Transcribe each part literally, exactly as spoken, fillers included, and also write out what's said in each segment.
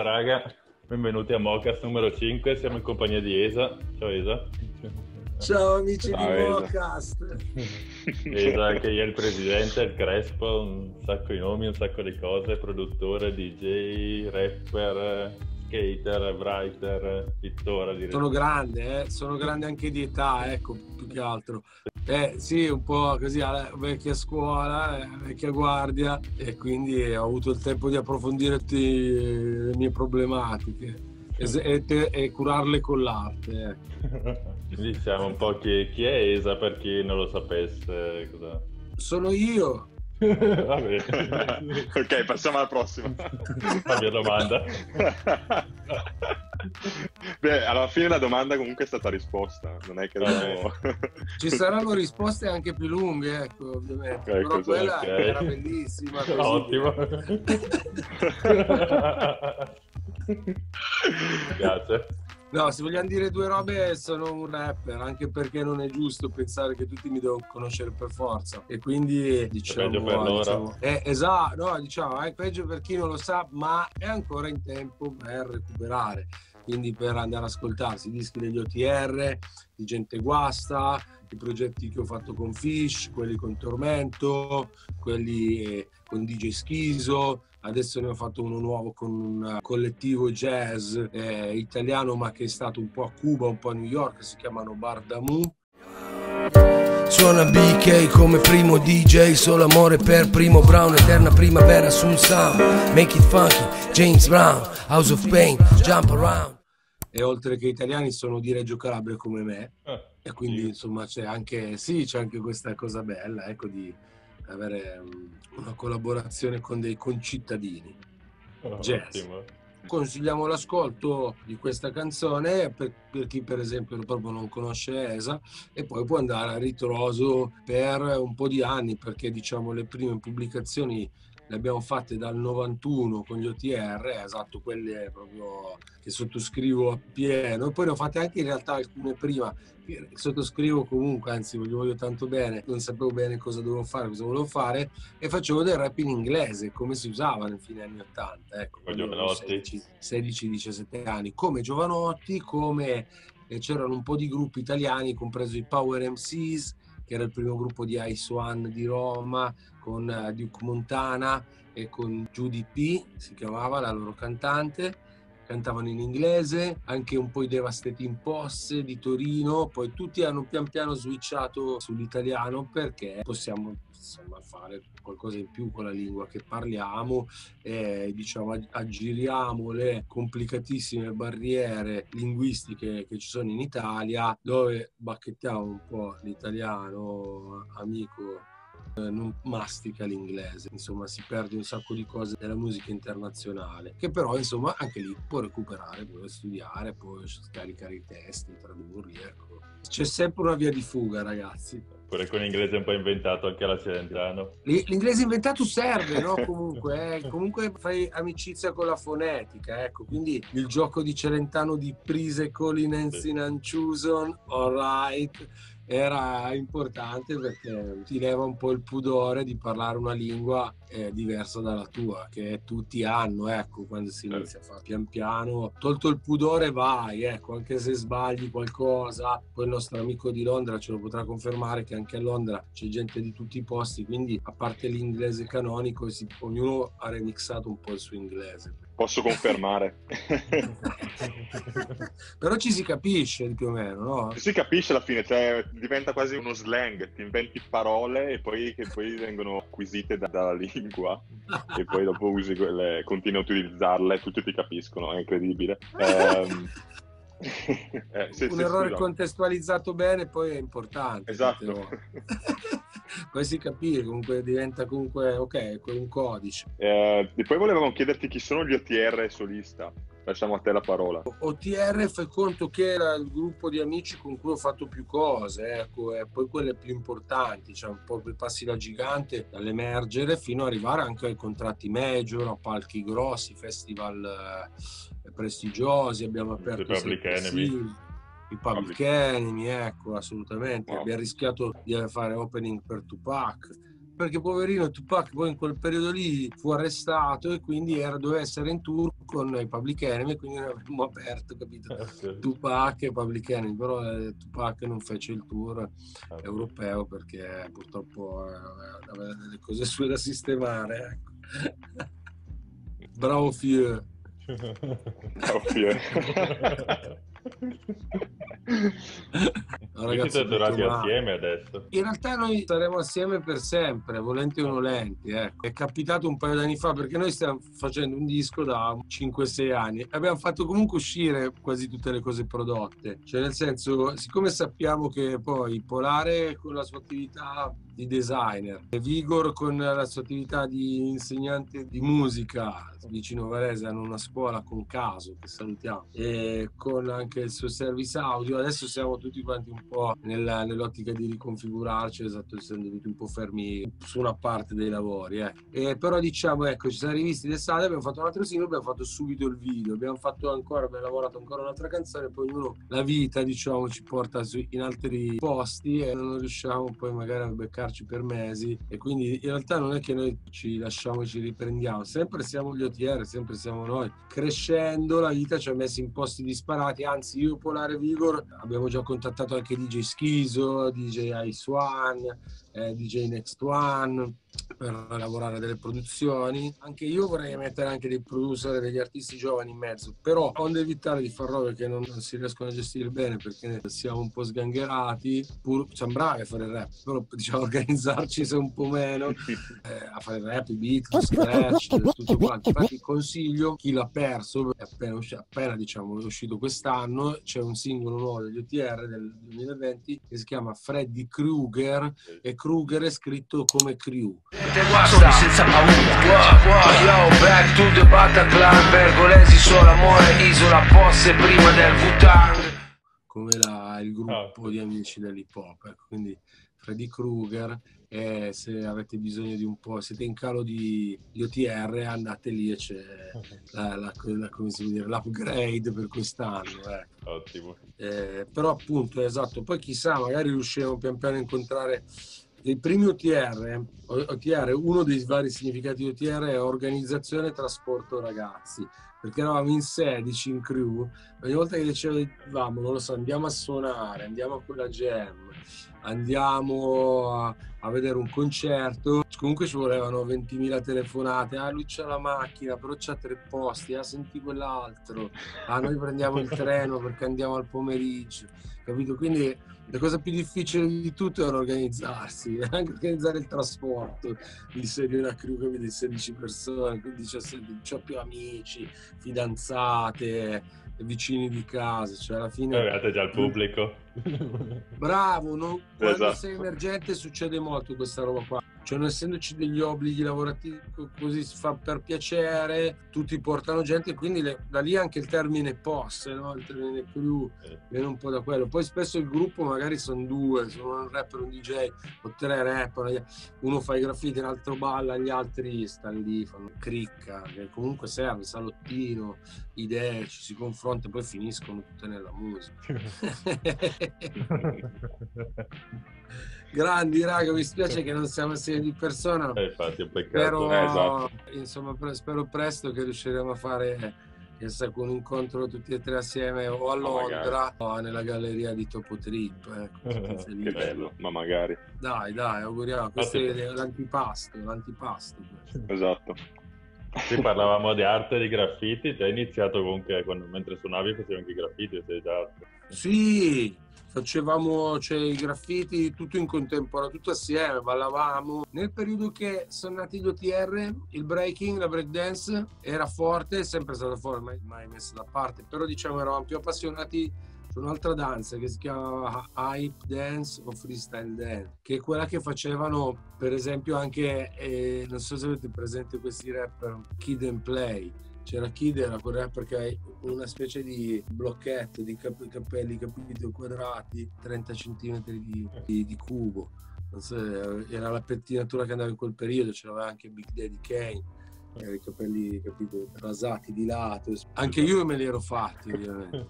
Buonasera raga, benvenuti a Mocast numero cinque, siamo in compagnia di Esa. Ciao Esa. Ciao amici Ciao, di Esa. Mocast. Esa, anche io il presidente, il Crespo, un sacco di nomi, un sacco di cose, produttore, D J, rapper, skater, writer, pittore. Sono grande, eh? sono grande anche di età, ecco, più che altro. Eh sì, un po' così, alla vecchia scuola, eh, vecchia guardia, e quindi ho avuto il tempo di approfondire tutte le mie problematiche e, e, te, e curarle con l'arte. Eh. Diciamo un po' chi, chi è Esa per chi non lo sapesse. Cosa... Sono io. Va bene. Ok, passiamo alla prossima. La mia domanda. Beh, alla fine la domanda comunque è stata risposta, non è che dobbiamo... Ci saranno risposte anche più lunghe, ecco, ovviamente. Ecco, Però quella okay. era bellissima. Così. Ottimo. Grazie. No, se vogliamo dire due robe, sono un rapper, anche perché non è giusto pensare che tutti mi devono conoscere per forza. E quindi diciamo... È peggio per loro. Diciamo, è, esatto, no, diciamo, è peggio per chi non lo sa, ma è ancora in tempo per recuperare. Quindi per andare ad ascoltarsi i dischi degli O T R, di Gente Guasta, i progetti che ho fatto con Fish, quelli con Tormento, quelli eh, con D J Schizo. Adesso ne ho fatto uno nuovo con un collettivo jazz eh, italiano, ma che è stato un po' a Cuba, un po' a New York, si chiamano Bardamu. Suona B K come primo D J, solo amore per Primo Brown, eterna primavera su un sound. Make it funky, James Brown, House of Pain, jump around. E oltre che italiani sono di Reggio Calabria come me, Ah, e quindi sì. insomma c'è anche, sì, c'è anche questa cosa bella, ecco, di avere um, una collaborazione con dei concittadini Oh, jazz. ottimo. Consigliamo l'ascolto di questa canzone per, per chi per esempio proprio non conosce Esa, e poi può andare a ritroso per un po' di anni, perché diciamo le prime pubblicazioni le abbiamo fatte dal novantuno con gli O T R, esatto, quelle proprio che sottoscrivo appieno, e poi ne ho fatte anche in realtà alcune prima che sottoscrivo comunque, anzi voglio, voglio tanto bene, non sapevo bene cosa dovevo fare, cosa volevo fare, e facevo del rap in inglese come si usava nel fine anni ottanta, ecco, Con quando avevo Giovanotti. sedici diciassette anni, come Giovanotti, come eh, c'erano un po' di gruppi italiani, compreso i Power M Cs, che era il primo gruppo di Ice One di Roma, con uh, Duke Montana e con Judy P, si chiamava la loro cantante. Cantavano in inglese, anche un po' i Devastating Posse di Torino, poi tutti hanno pian piano switchato sull'italiano perché possiamo insomma fare qualcosa in più con la lingua che parliamo, e diciamo aggiriamo le complicatissime barriere linguistiche che ci sono in Italia, dove bacchettiamo un po' l'italiano amico, non mastica l'inglese, insomma si perde un sacco di cose della musica internazionale, che però insomma anche lì può recuperare, può studiare, può scaricare i testi, tradurli, ecco. C'è sempre una via di fuga, ragazzi. Pure con l'inglese un po' inventato anche alla Celentano. L'inglese inventato serve, no? Comunque, eh? Comunque fai amicizia con la fonetica, ecco. Quindi il gioco di Celentano di Prise, Colinensin, Anchuson, alright, era importante perché ti leva un po' il pudore di parlare una lingua eh, diversa dalla tua, che tutti hanno, ecco, quando si inizia a fare pian piano. Tolto il pudore vai, ecco, anche se sbagli qualcosa. Poi il nostro amico di Londra ce lo potrà confermare che anche a Londra c'è gente di tutti i posti, quindi a parte l'inglese canonico si, ognuno ha remixato un po' il suo inglese. Posso confermare. Però ci si capisce più o meno, no? Si capisce alla fine, cioè diventa quasi uno slang, ti inventi parole e poi che poi vengono acquisite da, dalla lingua e poi dopo usi quelle, continui a utilizzarle e tutti ti capiscono, è incredibile. Um, eh, se, un se, errore scusa. contestualizzato bene poi è importante. Esatto. Poi si capisce, comunque diventa comunque ok, un codice. Eh, e poi volevamo chiederti chi sono gli O T R solista. Lasciamo a te la parola. O T R fai conto che era il gruppo di amici con cui ho fatto più cose, ecco, e poi quelle più importanti, cioè un po' per passi da gigante dall'emergere fino ad arrivare anche ai contratti major, a palchi grossi, festival eh, prestigiosi, abbiamo aperto i Public Enemy. I Public Enemy, ecco, assolutamente. Wow. Abbiamo rischiato di fare opening per Tupac, perché poverino Tupac poi in quel periodo lì fu arrestato e quindi era, doveva essere in tour con i Public Enemy, quindi noi abbiamo aperto, capito? Tupac e Public Enemy, però eh, Tupac non fece il tour europeo perché purtroppo eh, aveva delle cose sue da sistemare, ecco. Bravo Fieu. Bravo Fieu. No, ragazzi, siete tornati assieme adesso? In realtà noi staremo assieme per sempre, volenti o nolenti. Ecco. È capitato un paio d'anni fa perché noi stiamo facendo un disco da cinque sei anni. Abbiamo fatto comunque uscire quasi tutte le cose prodotte. Cioè, nel senso, siccome sappiamo che poi Polare con la sua attività di designer, Vigor con la sua attività di insegnante di musica vicino a Varese, hanno una scuola con Caso, che salutiamo, e con anche il suo service audio, adesso siamo tutti quanti un po' nella, nell'ottica di riconfigurarci, esatto, essendo tutti un po' fermi su una parte dei lavori, eh. E però diciamo, ecco, ci siamo rivisti d'estate, abbiamo fatto un altro singolo, abbiamo fatto subito il video, abbiamo fatto ancora, abbiamo lavorato ancora un'altra canzone, poi ognuno, la vita diciamo ci porta su, in altri posti e non riusciamo poi magari a beccarci per mesi, e quindi in realtà non è che noi ci lasciamo e ci riprendiamo, sempre siamo gli O T R, sempre siamo noi. Crescendo la vita ci ha messi in posti disparati, anzi io, Polare, Vigor abbiamo già contattato anche D J Schizo, D J Ice One, eh, D J Next One per lavorare delle produzioni. Anche io vorrei mettere anche dei producer e degli artisti giovani in mezzo, però onde evitare di far robe che non, non si riescono a gestire bene perché siamo un po' sgangherati, pur siamo bravi a fare il rap, però diciamo organizzarci se un po' meno, eh, a fare il rap, i beat, lo scratch, tutto quanto. Infatti consiglio chi l'ha perso, è appena, appena diciamo è uscito quest'anno, c'è un singolo nuovo degli O T R del duemilaventi che si chiama Freddy Krueger, e Krueger è scritto come Crew. Sono senza paura, wow, wow, yo, back to the Bataclan, Pergolesi, solo amore, Isola, Posse, prima del Wu-Tang. Come la, il gruppo di amici dell'hip hop, ecco, quindi Freddy Krueger, e se avete bisogno di un po', siete in calo di, di O T R, andate lì e c'è la, la, la, come si può dire, l'upgrade per quest'anno, ecco. Ottimo. Eh, però appunto, esatto, poi chissà, magari riusciremo pian piano a incontrare i primi O T R. O T R, uno dei vari significati di O T R è organizzazione e trasporto ragazzi, perché eravamo in sedici in crew, ogni volta che dicevamo, non lo so, andiamo a suonare, andiamo a quella jam, andiamo a, a vedere un concerto, comunque ci volevano ventimila telefonate, ah lui c'ha la macchina però c'ha tre posti, ah senti quell'altro, ah noi prendiamo il treno perché andiamo al pomeriggio, capito? Quindi la cosa più difficile di tutto era organizzarsi, anche organizzare il trasporto di, di una crew di sedici persone, quindi c'ho più amici, fidanzate, vicini di casa, cioè alla fine... Avete già il pubblico. Bravo, no? Quando Esatto. sei emergente succede molto questa roba qua, cioè non essendoci degli obblighi lavorativi, così si fa per piacere, tutti portano gente, quindi le, da lì anche il termine posse, no? Il termine crew viene un po' da quello. Poi spesso il gruppo magari sono due, sono un rapper, un D J o tre rapper, uno fa i graffiti, l'altro balla, gli altri stanno lì, fanno cricca, che comunque serve, salottino, idee, ci si confronta e poi finiscono tutte nella musica. Grandi raga, mi spiace che non siamo assieme di persona, eh, infatti, è un peccato. però Eh, esatto. insomma pre- spero presto che riusciremo a fare con un incontro tutti e tre assieme o a Londra o nella galleria di Topo Trip, ecco, Che bello, ma magari. dai dai, auguriamo, questo è l'antipasto, l'antipasto. Esatto. Qui parlavamo di arte e di graffiti, ti hai iniziato comunque quando, mentre suonavi facevi anche i graffiti, sei già... Sì, facevamo cioè, i graffiti tutto in contemporanea, tutto assieme, ballavamo. Nel periodo che sono nati gli O T R, il breaking, la breakdance era forte, è sempre stato forte, mai, mai messo da parte, però diciamo eravamo più appassionati su un'altra danza che si chiama hype dance o freestyle dance, che è quella che facevano per esempio anche, eh, non so se avete presente questi rapper, Kid and Play. C'era Kid, era quel rapper che hai una specie di blocchetto di cap- capelli, capito, quadrati, trenta centimetri di, di, di cubo. Non so, era la pettinatura che andava in quel periodo, c'era anche Big Daddy Kane. i capelli, capito, rasati di lato. Anche io me li ero fatti, ovviamente.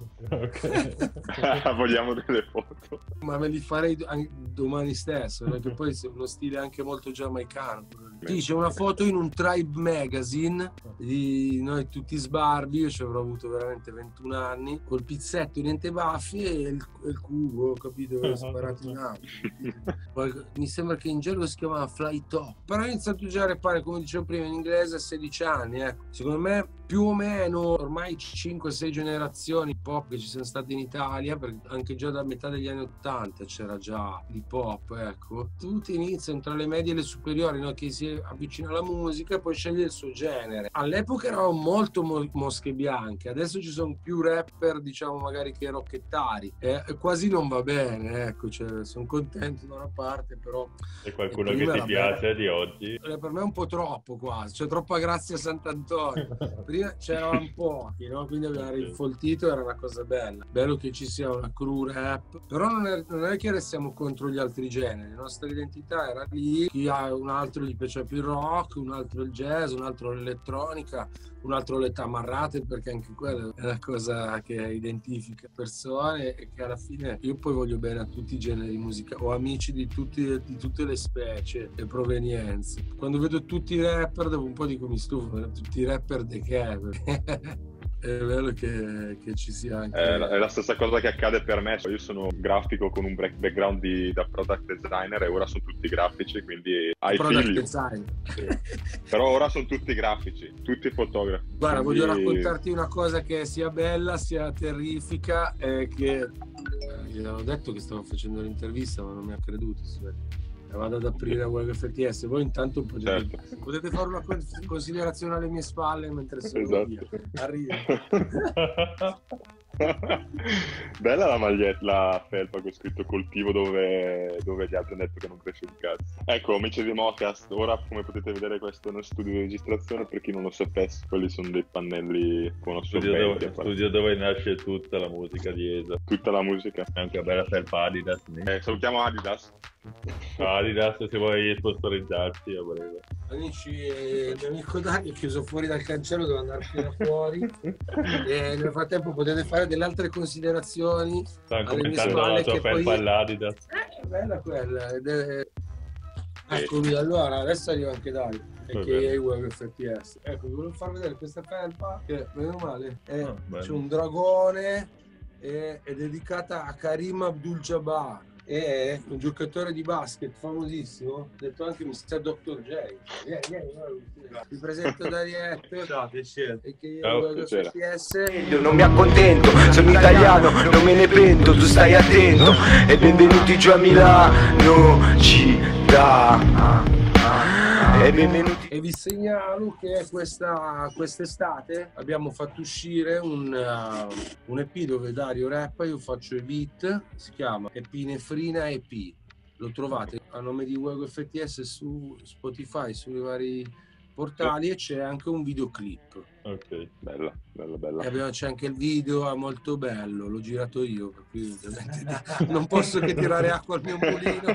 Ok. Vogliamo delle foto. Ma me li farei domani stesso, perché poi è uno stile anche molto giamaicano. Sì, c'è una foto in un Tribe Magazine di noi tutti sbarbi, io ci avrò avuto veramente ventuno anni, col pizzetto, i niente baffi e il, il cubo, capito, sparato in alto. Poi, mi sembra che in gergo si chiamava Fly Top, però ho iniziato già a rappare, come dicevo prima, in inglese a sedici anni, ecco. Secondo me più o meno ormai cinque sei generazioni pop che ci sono state in Italia, perché anche già da metà degli anni ottanta c'era già l'hip hop, ecco. Tutti iniziano tra le medie e le superiori, no? Che si avvicina alla musica e poi sceglie il suo genere. All'epoca eravamo molto mo- mosche bianche, adesso ci sono più rapper, diciamo, magari che rockettari, e quasi non va bene, ecco, cioè, sono contento da una parte, però... C'è qualcuno che ti piace bella. Di oggi? Per me è un po' troppo quasi, c'è troppa grazia a Sant'Antonio. Prima c'erano pochi, no? Quindi aveva rinfoltito, era una cosa bella. Bello che ci sia una crew rap, però non è, non è che restiamo contro gli altri generi, la nostra identità era lì, chi ha un altro gli piaceva più il rock, un altro il jazz, un altro l'elettronica, un altro le tamarrate, perché anche quella è una cosa che identifica persone e che alla fine io poi voglio bene a tutti i generi musicali, ho amici di, tutti, di tutte le specie e provenienze. Quando vedo tutti i rapper dopo un po' dico mi stufo, tutti i rapper de che? È bello che, che ci sia anche... È la, è la stessa cosa che accade per me. Io sono grafico con un background di, da product designer e ora sono tutti grafici, quindi hai figli. Sì. Però ora sono tutti grafici, tutti fotografi. Guarda, quindi... voglio raccontarti una cosa che sia bella, sia terrifica, e che... Gli avevo detto che stavo facendo l'intervista, ma non mi ha creduto. Vado ad aprire a Wave F T S, voi intanto potete, certo. potete fare una considerazione alle mie spalle mentre sono esatto. via. Arrivo. Bella la maglietta, la felpa con scritto coltivo dove, dove gli altri hanno detto che non cresce un cazzo. Ecco, amici di Mocast, ora come potete vedere questo è uno studio di registrazione, per chi non lo sapesse, quelli sono dei pannelli con uno studio dove, studio dove nasce tutta la musica di E S A. Tutta la musica. Anche una bella felpa Adidas. Eh, salutiamo Adidas. Adidas, se vuoi sponsorizzarti a breve. Amici, il mio amico Dario è chiuso fuori dal cancello, devo andare fino fuori e nel frattempo potete fare delle altre considerazioni. Stanno commentando la tua felpa poi... all'Adidas. Eh, è bella quella. Deve... Eccomi, allora adesso arriva anche Dario, che è Wave F T S. Ecco, vi volevo far vedere questa felpa che, meno male, è, oh, c'è un dragone, è, è dedicata a Karim Abdul-Jabbar. È un giocatore di basket famosissimo, detto anche mister doctor J. Vieni, vieni, ti presento Darietto. Ciao, piacere. E che io F T S. Io non mi accontento, sono italiano, non me ne pento, tu stai attento. E benvenuti giù a Milano, città. E benvenuti. E vi segnalo che questa quest'estate abbiamo fatto uscire un, uh, un E P dove Dario rappa, io faccio i beat, si chiama Epinefrina E P. Lo trovate a nome di Wave F T S su Spotify, sui vari portali, e c'è anche un videoclip. Ok, bella, bella, bella. E abbiamo, c'è anche il video, è molto bello, l'ho girato io, per cui ovviamente non posso che tirare acqua al mio mulino.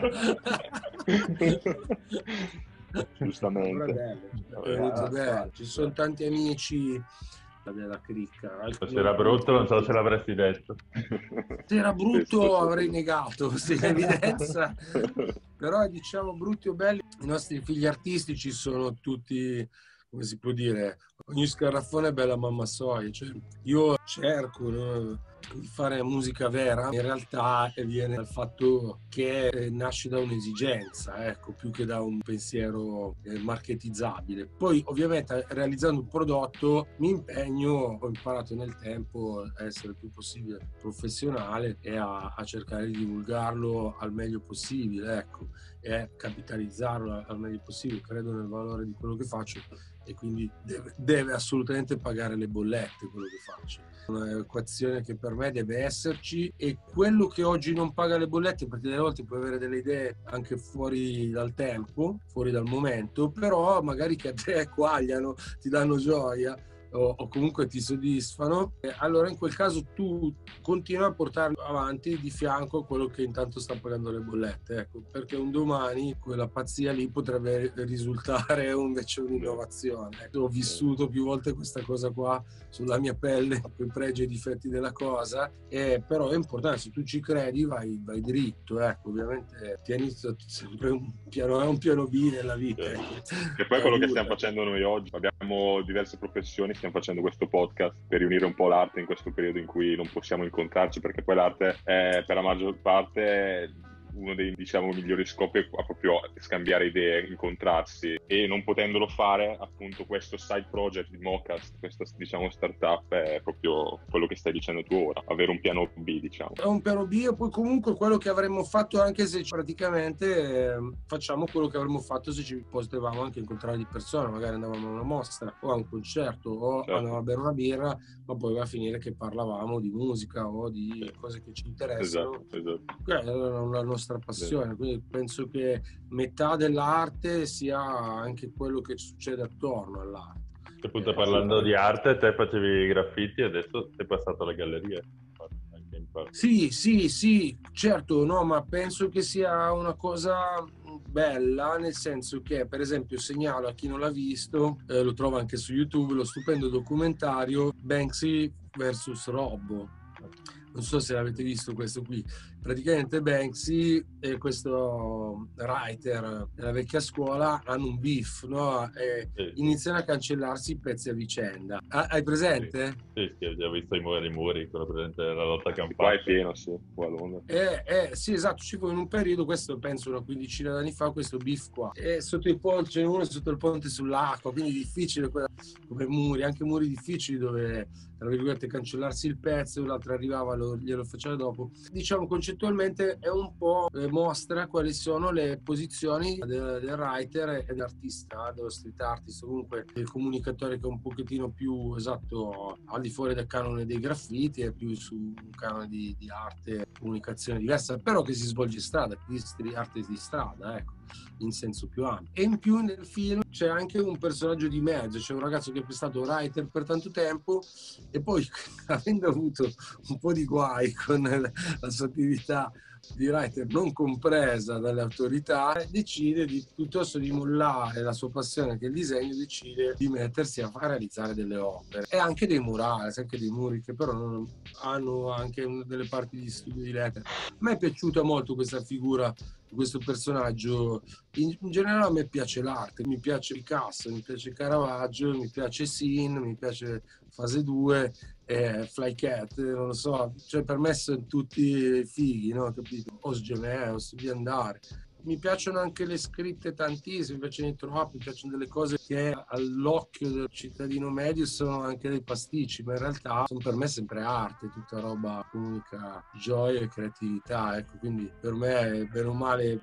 Giustamente. Bello, è venuto bello. Ci sono tanti amici della cricca. Se era brutto non so se l'avresti detto. Se era brutto avrei negato, se in evidenza. Però diciamo brutti o belli, i nostri figli artistici sono tutti, come si può dire, ogni scarraffone è bella mamma soia. Cioè, io cerco, no, di fare musica vera, in realtà viene dal fatto che eh, nasce da un'esigenza, ecco, più che da un pensiero eh, marketizzabile. Poi ovviamente realizzando un prodotto mi impegno, ho imparato nel tempo a essere il più possibile professionale e a, a cercare di divulgarlo al meglio possibile, ecco, e capitalizzarlo al meglio possibile. Credo nel valore di quello che faccio e quindi deve, deve assolutamente pagare le bollette quello che faccio. Un'equazione che per me deve esserci, e quello che oggi non paga le bollette, perché delle volte puoi avere delle idee anche fuori dal tempo, fuori dal momento, però magari che a te quagliano, ti danno gioia, o, o comunque ti soddisfano, eh, allora in quel caso tu continui a portare avanti di fianco a quello che intanto sta pagando le bollette, ecco, perché un domani quella pazzia lì potrebbe risultare invece un'innovazione. Ecco, ho vissuto più volte questa cosa qua sulla mia pelle, i pregi e i difetti della cosa, eh, però è importante, se tu ci credi vai, vai dritto, ecco, ovviamente tieni sempre un piano A e un piano B nella vita. Sì. Ecco. E poi quello che stiamo facendo noi oggi, abbiamo diverse professioni, stiamo facendo questo podcast per riunire un po' l'arte in questo periodo in cui non possiamo incontrarci, perché poi l'arte è per la maggior parte uno dei, diciamo, migliori scopi è proprio scambiare idee, incontrarsi, e non potendolo fare, appunto, questo side project di Mocast, questa, diciamo, startup, è proprio quello che stai dicendo tu ora, avere un piano B, diciamo. È un piano B, e poi comunque quello che avremmo fatto, anche se praticamente eh, facciamo quello che avremmo fatto se ci potevamo anche incontrare di persona, magari andavamo a una mostra o a un concerto o certo. andavamo a bere una birra, ma poi va a finire che parlavamo di musica o di sì. cose che ci interessano. Esatto, esatto. Quella era la nostra passione, quindi penso che metà dell'arte sia anche quello che succede attorno all'arte. Appunto, parlando di arte, te facevi i graffiti e adesso sei passato alla galleria. Sì, sì, sì, certo, no, ma penso che sia una cosa bella, nel senso che, per esempio, segnalo a chi non l'ha visto, eh, lo trova anche su YouTube, lo stupendo documentario Banksy versus Robbo. Non so se l'avete visto questo qui. Praticamente Banksy e questo writer della vecchia scuola hanno un beef, no? E sì. iniziano a cancellarsi i pezzi a vicenda. Ah, hai presente? Sì, sì, ho già visto i muri, i muri, quello presente della lotta campana. Qua è pieno, sì, qua a Londra. Eh, eh, sì, esatto, ci fu in un periodo, questo penso una quindicina d'anni fa, questo beef qua. E sotto il ponte, c'è uno sotto il ponte sull'acqua, quindi difficile come muri, anche muri difficili dove, tra virgolette, cancellarsi il pezzo, l'altro arrivava, lo, glielo faceva dopo. Diciamo, concettualmente è un po' eh, mostra quali sono le posizioni del, del writer e dell'artista, dello street artist, comunque del comunicatore, che è un pochettino più, esatto, al di fuori del canone dei graffiti, è più su un canone di, di arte, comunicazione diversa, però che si svolge in strada, di arte di strada, ecco, in senso più ampio. E in più nel film c'è anche un personaggio di mezzo, c'è un ragazzo che è stato writer per tanto tempo e poi, avendo avuto un po' di guai con la, la sua attività di writer non compresa dalle autorità, decide di, piuttosto di mollare la sua passione che è il disegno, decide di mettersi a fare realizzare delle opere e anche dei murali, anche dei muri che però non hanno anche delle parti di studio di lettere. A me è piaciuta molto questa figura, questo personaggio. In, in generale a me piace l'arte, mi piace Picasso, mi piace Caravaggio, mi piace Sin, mi piace Fase due, eh, Fly Cat, non lo so, cioè per me sono tutti fighi, no? Capito? Osgemè, Os di andare. Mi piacciono anche le scritte tantissime, mi piacciono i troppi, mi piacciono delle cose che all'occhio del cittadino medio sono anche dei pasticci, ma in realtà sono per me sempre arte, tutta roba comunica gioia e creatività, ecco, quindi per me, bene o male,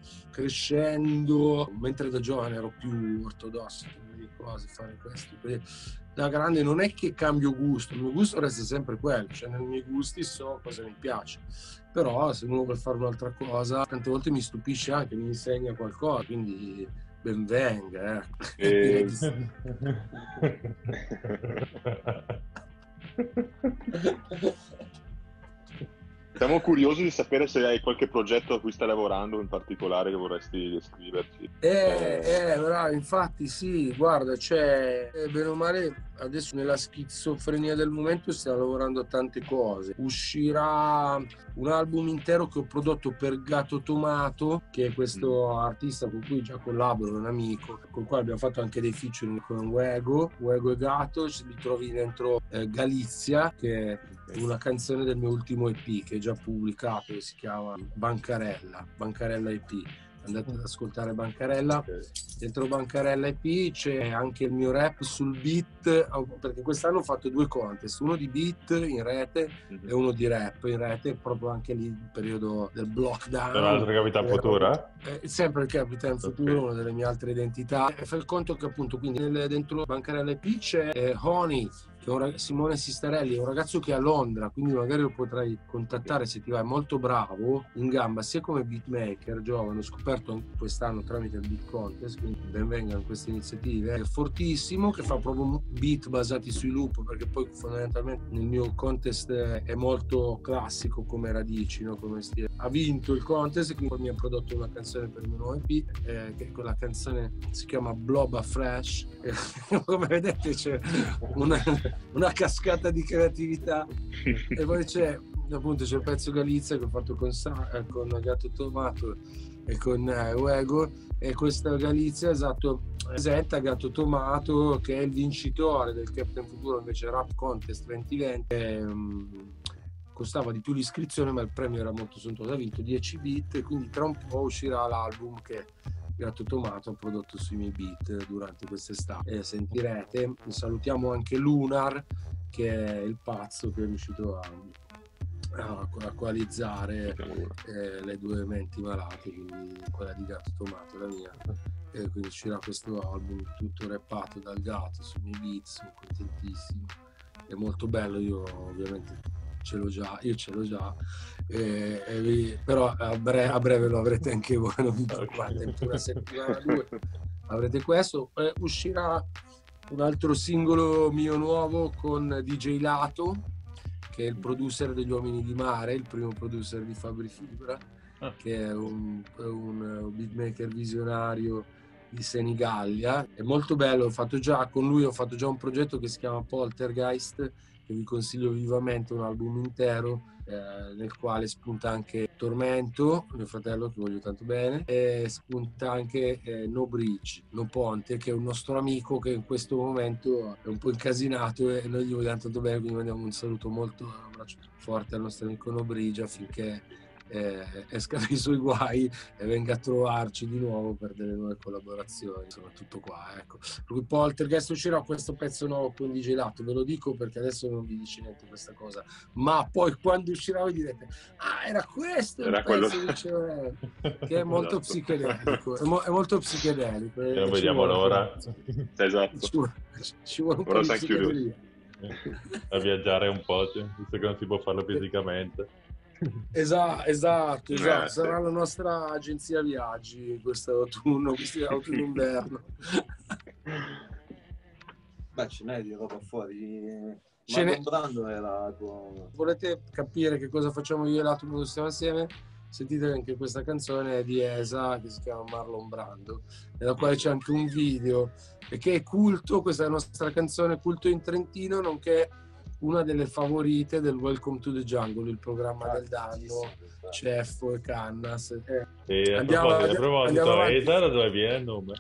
crescendo, mentre da giovane ero più ortodosso, di cose, fare questo, da grande non è che cambio gusto, il mio gusto resta sempre quello, cioè nei miei gusti so cosa mi piace, però se uno vuole fare un'altra cosa tante volte mi stupisce anche, mi insegna qualcosa, quindi ben venga, eh. E... Siamo curiosi di sapere se hai qualche progetto a cui stai lavorando in particolare che vorresti descriverci. Eh, eh, bravo, infatti sì, guarda, c'è, eh, bene o male, adesso nella schizofrenia del momento stiamo lavorando a tante cose. Uscirà un album intero che ho prodotto per Gatto Tomato, che è questo artista con cui già collaboro, un amico, con il quale abbiamo fatto anche dei featuring con Uego, Uego e Gatto, li trovi dentro eh, Galizia, che è una canzone del mio ultimo E P che è già pubblicato, che si chiama Bancarella, Bancarella E P. Andate ad ascoltare Bancarella. Okay. Dentro Bancarella E P c'è anche il mio rap sul beat, perché quest'anno ho fatto due contest, uno di beat in rete mm-hmm. e uno di rap in rete, proprio anche lì il periodo del lockdown. Tra l'altro Capitan Futura? Eh, sempre il Capitan Futura, okay. Una delle mie altre identità. E fa il conto che appunto quindi nel, dentro Bancarella E P c'è eh, Honey che è un rag- Simone Sistarelli è un ragazzo che è a Londra, quindi magari lo potrai contattare se ti va, è molto bravo in gamba sia come beatmaker giovane, ho scoperto anche quest'anno tramite il Beat Contest, quindi ben vengano queste iniziative, è fortissimo, che fa proprio beat basati sui loop, perché poi fondamentalmente nel mio contest è molto classico come radici, no? Come stile. Ha vinto il contest e quindi mi ha prodotto una canzone per il mio nuovo E P, eh, che quella canzone si chiama Blob Fresh, e come vedete c'è una una cascata di creatività e poi c'è appunto c'è il pezzo Galizia che ho fatto con, Sa- con Gatto Tomato e con eh, Uego, e questa Galizia esatto presenta Gatto Tomato che è il vincitore del Captain Futuro invece Rap Contest duemilaventi, e, um, costava di più l'iscrizione ma il premio era molto sontuoso, ha vinto dieci beat e quindi tra un po' uscirà l'album che Gatto Tomato ha prodotto sui miei beat durante quest'estate, e sentirete. Salutiamo anche Lunar che è il pazzo che è riuscito a, a, a coalizzare eh, le due menti malate, quindi quella di Gatto Tomato e la mia, e quindi uscirà questo album tutto rappato dal gatto sui miei beat, sono contentissimo, è molto bello, io ovviamente ce l'ho già, io ce l'ho già, eh, eh, però a breve, a breve lo avrete anche voi, non vi preoccupate, in una settimana due avrete questo. Eh, uscirà un altro singolo mio nuovo con D J Lato, che è il producer degli Uomini di Mare, il primo producer di Fabri Fibra, che è un, un beatmaker visionario di Senigallia, è molto bello, ho fatto già con lui, ho fatto già un progetto che si chiama Poltergeist, che vi consiglio vivamente, un album intero eh, nel quale spunta anche Tormento, mio fratello che voglio tanto bene, e spunta anche eh, No Bridge, No Ponte, che è un nostro amico che in questo momento è un po' incasinato e noi gli vogliamo tanto bene, quindi mandiamo un saluto molto, un abbraccio forte al nostro amico No Bridge affinché Eh, esca dai suoi guai e venga a trovarci di nuovo per delle nuove collaborazioni, soprattutto qua, ecco. Per cui Poltergeist uscirà questo pezzo nuovo con D J Lato, ve lo dico perché adesso non vi dice niente questa cosa, ma poi quando uscirà voi direte ah era questo era il quello pezzo dicevo, che è molto esatto. psichedelico, è, mo- è molto psichedelico, e non ci vediamo vuole, l'ora esatto, ci vuole, ci vuole un ora po' di sa chiudere psichedelia a viaggiare un po', visto che non si può farlo fisicamente. Esatto, esatto, esatto. Eh, Sarà sì. la nostra agenzia viaggi questo autunno, questo autunno-inverno. Beh, ce n'è di roba fuori. Ce n'è. Marlon Brando era con... Volete capire che cosa facciamo io e l'altro quando stiamo assieme? Sentite anche questa canzone di Esa che si chiama Marlon Brando, nella quale c'è anche un video e che è culto, questa è la nostra canzone culto in Trentino, nonché una delle favorite del Welcome to the Jungle, il programma del danno, Ceffo e Cannas. Eh, E andiamo, a proposito, andiamo avanti. Esa da dove viene il nome?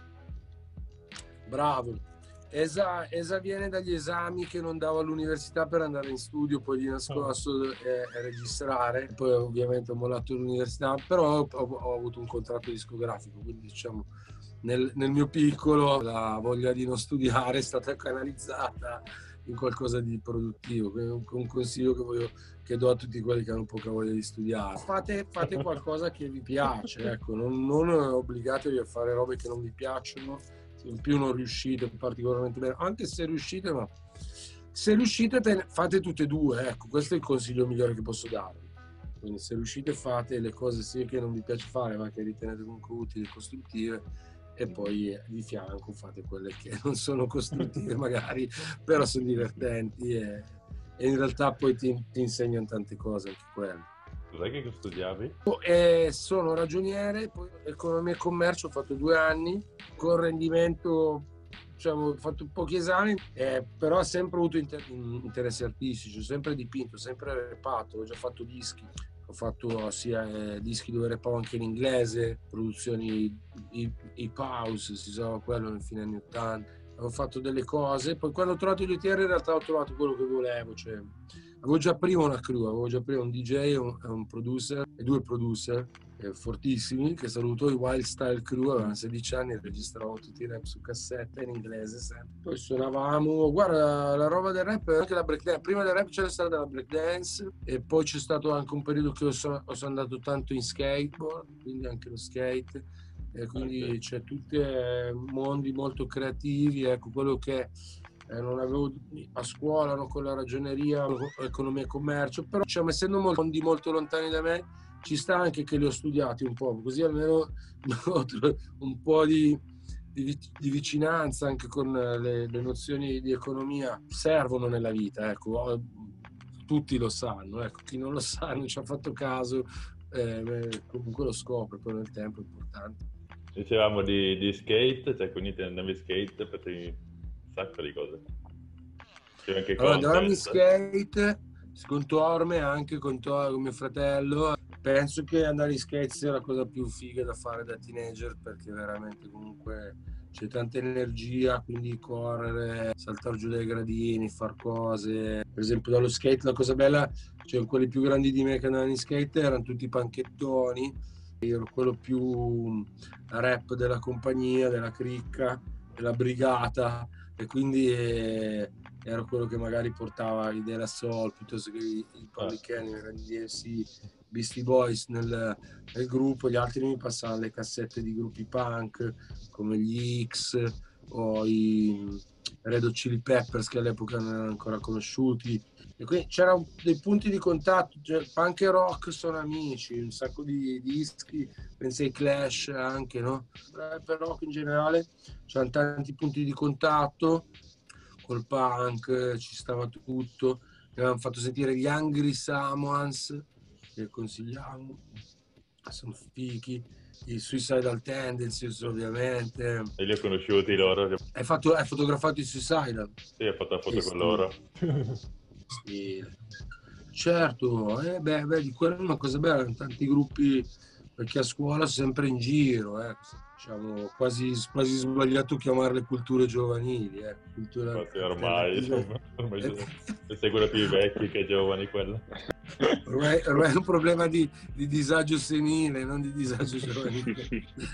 Bravo. Esa, Esa viene dagli esami che non davo all'università per andare in studio, poi di nascosto e, e registrare. Poi ovviamente ho mollato l'università, però ho, ho avuto un contratto discografico, quindi diciamo nel, nel mio piccolo la voglia di non studiare è stata canalizzata in qualcosa di produttivo, un, un consiglio che, voglio, che do a tutti quelli che hanno poca voglia di studiare. Fate, fate qualcosa che vi piace, ecco, non, non obbligatevi a fare robe che non vi piacciono, in più non riuscite particolarmente bene, anche se riuscite, ma se riuscite fate tutte e due, ecco, questo è il consiglio migliore che posso darvi. Quindi se riuscite fate le cose sia che non vi piace fare, ma che ritenete comunque utili e costruttive, e poi di fianco fate quelle che non sono costruttive magari, però sono divertenti e, e in realtà poi ti, ti insegnano tante cose anche quelle. Cos'è che studiavi? E sono ragioniere, poi economia e commercio, ho fatto due anni con rendimento, diciamo, ho fatto pochi esami, eh, però ho sempre avuto inter- interessi artistici, ho sempre dipinto, sempre repato, ho già fatto dischi. Ho fatto sia eh, dischi dove rappavo anche in inglese, produzioni hip house, si usava quello nel fine anni ottanta. Ho fatto delle cose, poi quando ho trovato gli O T R in realtà ho trovato quello che volevo, cioè avevo già prima una crew, avevo già prima un D J, un, un producer e due producer eh, fortissimi, che saluto, i Wild Style Crew, avevano sedici anni, registravamo tutti i rap su cassetta in inglese sempre. Poi suonavamo, guarda, la roba del rap, anche la breakdance, prima del rap c'era stata la breakdance e poi c'è stato anche un periodo che ho, so, ho sono andato tanto in skateboard, quindi anche lo skate, e quindi okay. C'è tutti mondi molto creativi, ecco, quello che eh, non avevo a scuola, no, con la ragioneria, economia e commercio, però diciamo, essendo molto, mondi molto lontani da me, ci sta anche che li ho studiati un po', così almeno un po' di, di, di vicinanza anche con le, le nozioni di economia servono nella vita, ecco, tutti lo sanno, ecco, chi non lo sa, non ci ha fatto caso, eh, comunque lo scopre poi nel tempo, è importante. Dicevamo di, di skate, cioè quindi ti andavi skate, facevi un sacco di cose. C'è anche allora, andavamo in content. skate con Torme, anche con, Tor- con mio fratello. Penso che andare in skate sia la cosa più figa da fare da teenager, perché veramente comunque c'è tanta energia, quindi correre, saltare giù dai gradini, far cose. Per esempio dallo skate la cosa bella, cioè quelli più grandi di me che andavano in skate erano tutti panchettoni. Io ero quello più rap della compagnia, della cricca, della brigata, e quindi eh, ero quello che magari portava i De La Soul piuttosto che i, i Public Enemy, i D M C, Beastie Boys nel, nel gruppo. Gli altri mi passavano le cassette di gruppi punk come gli X o i Red Hot Chili Peppers, che all'epoca non erano ancora conosciuti, e quindi c'erano dei punti di contatto, cioè, punk e rock sono amici, un sacco di dischi, penso ai Clash anche, no? Per rock in generale c'erano tanti punti di contatto, col punk ci stava tutto. Mi avevano fatto sentire gli Angry Samoans, che consigliamo, sono fichi, i Suicidal Tendencies ovviamente. E li ho conosciuti loro. Hai, fatto, hai fotografato i Suicidal? Sì, ho fatto la foto Che con stile. loro. Sì. Certo, eh, beh, beh, di quello è una cosa bella, tanti gruppi, perché a scuola sempre in giro, eh. Diciamo, quasi, quasi sbagliato chiamarle culture giovanili, eh. Cultura Ma sì, ormai, alternativa. ormai sono sicuro più vecchi che giovani quello. Ormai, ormai è un problema di, di disagio senile, non di disagio giovanile.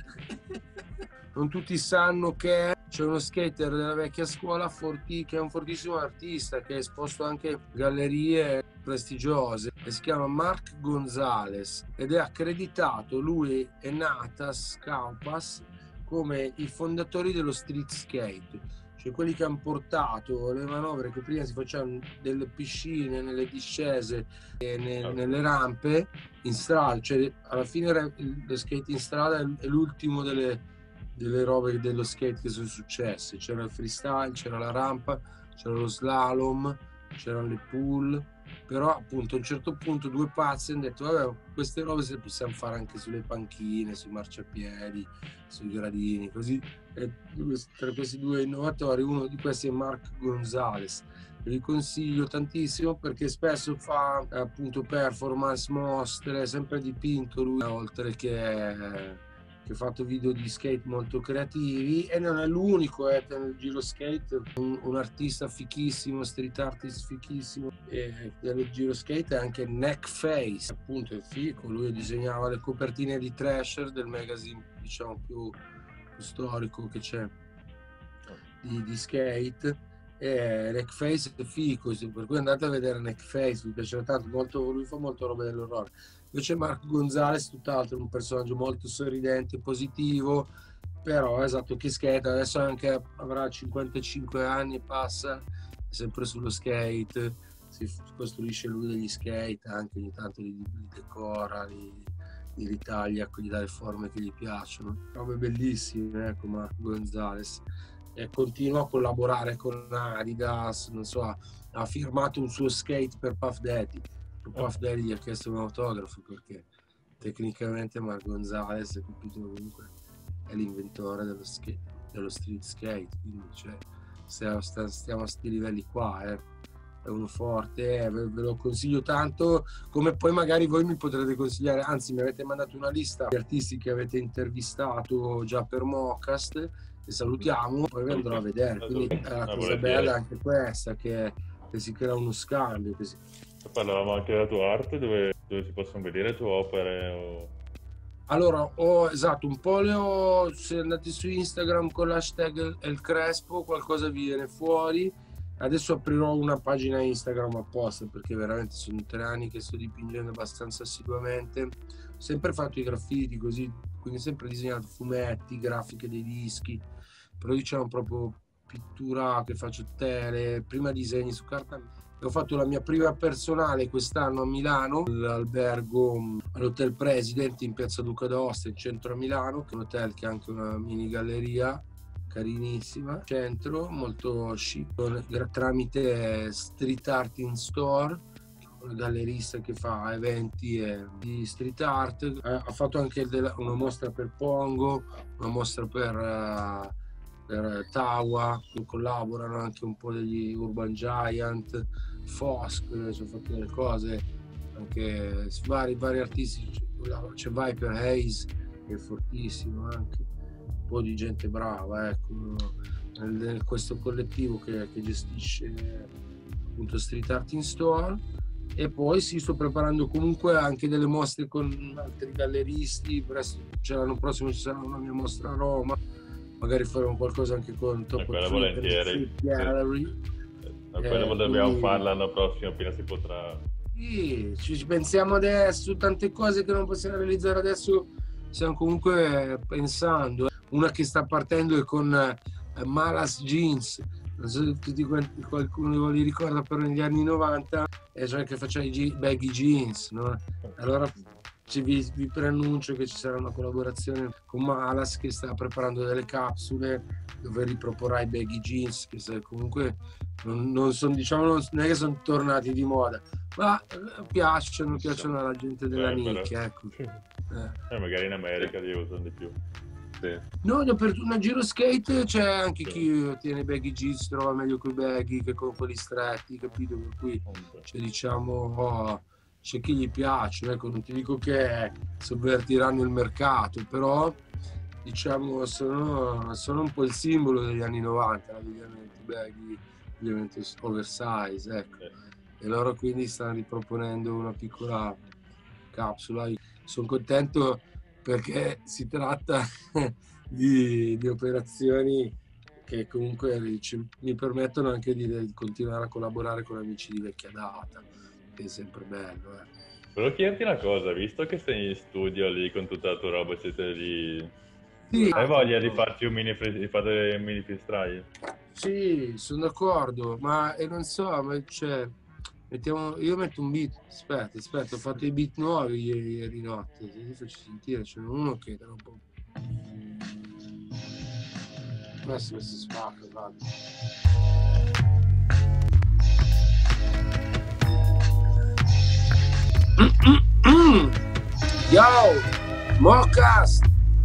Non tutti sanno che c'è uno skater della vecchia scuola Forti, che è un fortissimo artista, che è esposto anche in gallerie prestigiose, e si chiama Mark Gonzalez ed è accreditato, lui e Natas Kaupas, come i fondatori dello street skate, cioè quelli che hanno portato le manovre che prima si facevano delle piscine, nelle discese e ne, nelle rampe in strada, cioè alla fine lo skate in strada è l'ultimo delle delle robe dello skate che sono successe. C'era il freestyle, c'era la rampa, c'era lo slalom, c'erano le pool, però appunto a un certo punto due pazzi hanno detto vabbè, queste robe se le possiamo fare anche sulle panchine, sui marciapiedi, sui gradini, così. E tra questi due innovatori, uno di questi è Mark Gonzalez, che vi consiglio tantissimo perché spesso fa appunto performance, mostre, sempre dipinto lui, oltre che che ha fatto video di skate molto creativi, e non è l'unico, eh, nel giro skate, un, un artista fichissimo, street artist fichissimo, e dello giro skate è anche Neckface, appunto è fico, lui disegnava le copertine di Thrasher, del magazine diciamo più, più storico che c'è di, di skate, e Neckface è fico, per cui andate a vedere Neckface, mi piacerà tanto, molto, lui fa molto roba dell'orrore. Invece Mark Gonzalez tutt'altro, un personaggio molto sorridente, positivo, però esatto, che skate, adesso anche avrà cinquantacinque anni e passa, è sempre sullo skate, si costruisce lui degli skate, anche ogni tanto li, li decora, li, li ritaglia, gli dà le forme che gli piacciono. Robe bellissime, ecco, Mark Gonzalez. E continua a collaborare con Adidas, non so, ha firmato un suo skate per Puff Daddy. Puff Daddy gli ha chiesto un autografo perché tecnicamente Mark Gonzalez è, capito, comunque è l'inventore dello, skate, dello street skate, quindi cioè, stiamo, stiamo a sti livelli qua, eh. È uno forte, eh, ve, ve lo consiglio tanto, come poi magari voi mi potrete consigliare, anzi mi avete mandato una lista di artisti che avete intervistato già per Mocast, e salutiamo, poi vi andrò a vedere, quindi è la cosa bella anche questa, che, che si crea uno scambio, che si... Parlavamo anche della tua arte, dove, dove si possono vedere le tue opere? O... Allora, ho, esatto, un po' le ho, se andate su Instagram con l'hashtag El Crespo qualcosa viene fuori. Adesso aprirò una pagina Instagram apposta perché veramente sono tre anni che sto dipingendo abbastanza assiduamente. Ho sempre fatto i graffiti così, quindi sempre disegnato fumetti, grafiche dei dischi, però diciamo proprio pittura, che faccio tele, prima disegni su carta. Ho fatto la mia prima personale quest'anno a Milano, all'albergo, all'Hotel President in piazza Duca d'Aosta, in centro a Milano, che è un hotel che ha anche una mini galleria carinissima, centro, molto chic, tramite Street Art in Store, una gallerista che fa eventi e di street art. Ha fatto anche della, una mostra per Pongo, una mostra per... Uh, per Tawa, che collaborano anche un po' degli Urban Giant, Fosk, ci ho fatto delle cose, anche vari, vari artisti, c'è Viper Hayes che è fortissimo anche, un po' di gente brava, ecco, nel, questo collettivo che, che gestisce appunto Street Art in Store. E poi si sto preparando comunque anche delle mostre con altri galleristi, presto, cioè l'anno prossimo ci sarà una mia mostra a Roma, magari faremo qualcosa anche con Top quella volentieri. Gallery. Sì. Quella eh, dobbiamo quindi... farla l'anno prossimo appena si potrà. Sì, ci pensiamo adesso, tante cose che non possiamo realizzare adesso, stiamo comunque pensando. Una che sta partendo è con uh, Malas Jeans, non so se tutti quanti, qualcuno li ricorda, però negli anni novanta, e cioè che faceva i G- baggy jeans, no? Allora ci vi, vi preannuncio che ci sarà una collaborazione con Malas che sta preparando delle capsule dove riproporrà i baggy jeans, che comunque non, non sono, diciamo, non, non è che sono tornati di moda, ma piacciono, piacciono alla gente della eh, nicchia, ecco. Eh. Eh, magari in America li usano di più. Sì. No, per una giro skate c'è anche sì. Chi tiene i baggy jeans, si trova meglio con i baggy che con quelli stretti, capito? Per cui cioè, diciamo, oh, c'è chi gli piace, ecco, non ti dico che sovvertiranno il mercato, però diciamo sono, sono un po' il simbolo degli anni novanta, ovviamente baggy, ovviamente oversize, ecco. Sì. E loro quindi stanno riproponendo una piccola capsula. Sono contento perché si tratta di, di operazioni che comunque ci, mi permettono anche di, di continuare a collaborare con amici di vecchia data, che è sempre bello. Eh. Volevo chiederti una cosa, visto che sei in studio lì con tutta la tua roba, siete lì, sì, hai voglia di farti un mini, di fare un mini freestyle? Sì, sono d'accordo, ma e non so, ma cioè, mettiamo, io metto un beat, aspetta, aspetta, ho fatto i beat nuovi ieri, ieri notte, se li faccio sentire, c'è uno che era un po'... Questo, questo spacca, vado. Yo, Mocas,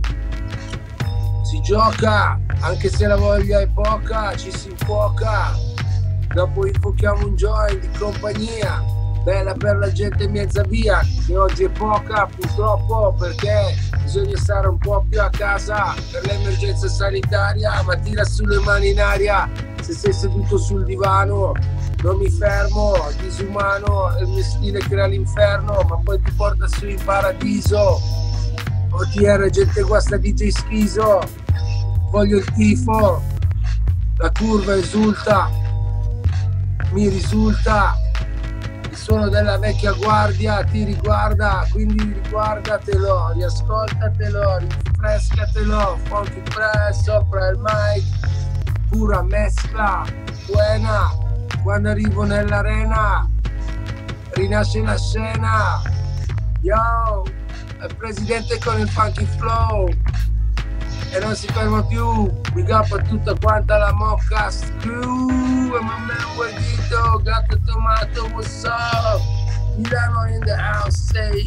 si gioca, anche se la voglia è poca, ci si infuoca, dopo infuochiamo un joint di compagnia, bella per la gente mezza via, che oggi è poca purtroppo, perché bisogna stare un po' più a casa per l'emergenza sanitaria, ma tira sulle mani in aria, se sei seduto sul divano non mi fermo, disumano, il mio stile crea l'inferno, ma poi ti porta su in paradiso. O T R, gente guasta, D J schizo, voglio il tifo, la curva esulta, mi risulta, il suono della vecchia guardia ti riguarda, quindi riguardatelo, riascoltatelo, rinfrescatelo, funky press sopra il mic, pura mescla, buena. Quando arrivo nell'arena rinasce la scena, yo, il presidente con il funky flow e non si ferma più, big up a tutta quanta la Mocas crew, e my man Guardito, Gatto Tomato, what's up, Milano in the house, say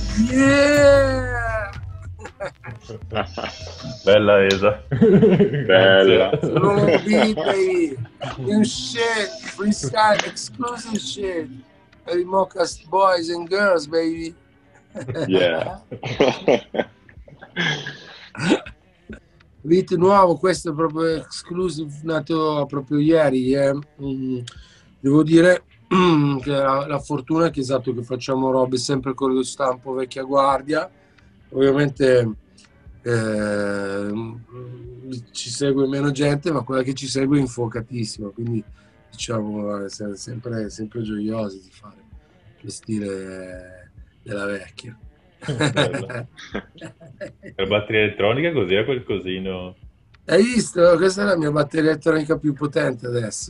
yeah. Bella Esa. Bella. Slow beat, baby. New shit. Freestyle exclusive shit. Hey, Mocas boys and girls, baby. Yeah. Beat nuovo, questo è proprio exclusive, nato proprio ieri. Eh. Mm, devo dire che la, la fortuna è che esatto che facciamo robe sempre con lo stampo vecchia guardia. Ovviamente eh, ci segue meno gente, ma quella che ci segue è infuocatissima, quindi diciamo siamo sempre, sempre gioiosi di fare lo stile della vecchia. Per batteria elettronica così è qualcosino Hai visto? Questa è la mia batteria elettronica più potente adesso.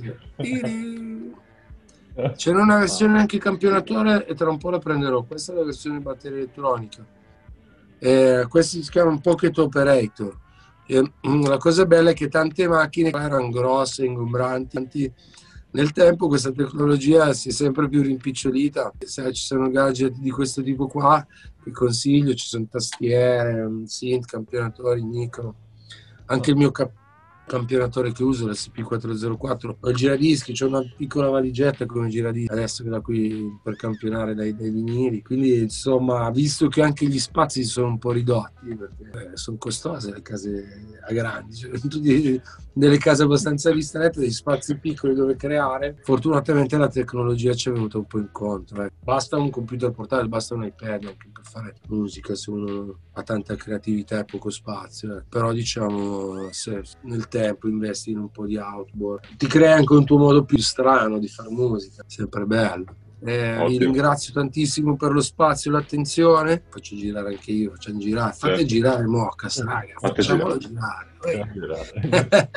C'è una versione anche campionatore e tra un po' la prenderò. Questa è la versione batteria elettronica. Eh, questi si chiamano Pocket Operator. E, la cosa bella è che tante macchine erano grosse, ingombranti. Nel tempo questa tecnologia si è sempre più rimpicciolita. Se ci sono gadget di questo tipo qua, vi consiglio, ci sono tastiere, synth, campionatori, micro. Anche il mio cap- campionatore che uso, l'S P quattrocentoquattro, ho il giradischi, c'è una piccola valigetta come giradischi adesso che da qui per campionare dai, dai vinili. Quindi insomma, visto che anche gli spazi si sono un po' ridotti, perché eh, sono costose le case a grandi, cioè, tutti delle case abbastanza ristrette, degli spazi piccoli dove creare, fortunatamente la tecnologia ci è venuta un po' incontro. Eh. Basta un computer portatile, basta un iPad anche per fare musica se uno ha tanta creatività e poco spazio. Eh. Però diciamo, se nel tempo investi in un po' di outboard, ti crea anche un tuo modo più strano di fare musica, sempre bello. Eh, vi ringrazio tantissimo per lo spazio e l'attenzione. Faccio girare anche io, facciamo girare, fate certo. girare Moccas, raga, facciamolo girare, girare.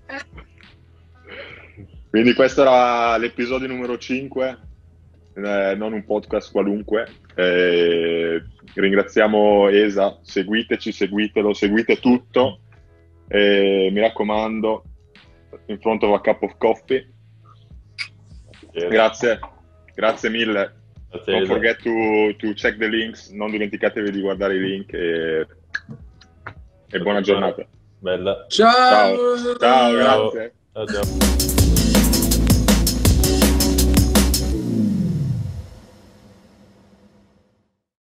Quindi questo era l'episodio numero cinque, eh, non un podcast qualunque. Eh, ringraziamo Esa, seguiteci, seguitelo, seguite tutto. Eh, mi raccomando, in front of a cup of coffee. Grazie. Grazie mille. Grazie. Don't forget to, to check the links. Non dimenticatevi di guardare i link e, e buona giornata. Bella. Ciao. Ciao, ciao, grazie. Ciao, ciao.